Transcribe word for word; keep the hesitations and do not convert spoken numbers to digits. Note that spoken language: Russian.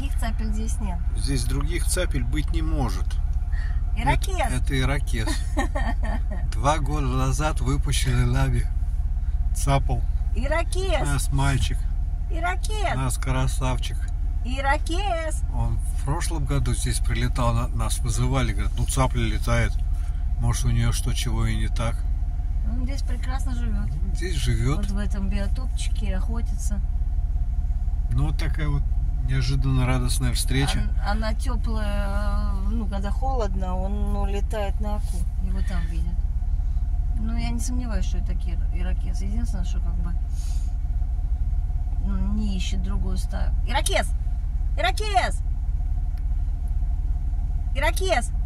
других цапель здесь нет. Здесь других цапель быть не может. Ирокез. Это, это ирокез. Два года назад выпущили лави. Цапал. Ирокез. Нас мальчик. Ирокез. Нас красавчик. Ирокез. Он в прошлом году здесь прилетал, на- нас вызывали, говорят, ну цапля летает. Может, у нее что, чего и не так. Он здесь прекрасно живет. Здесь живет. Вот в этом биотопчике охотится. Ну, вот такая вот неожиданно радостная встреча. А, а на теплое, ну, когда холодно, он ну, летает на аку. Его там видят. Ну, я не сомневаюсь, что это такие ирокез. Единственное, что как бы ну, не ищет другую стаю. Ирокез! Ирокез! Ирокез!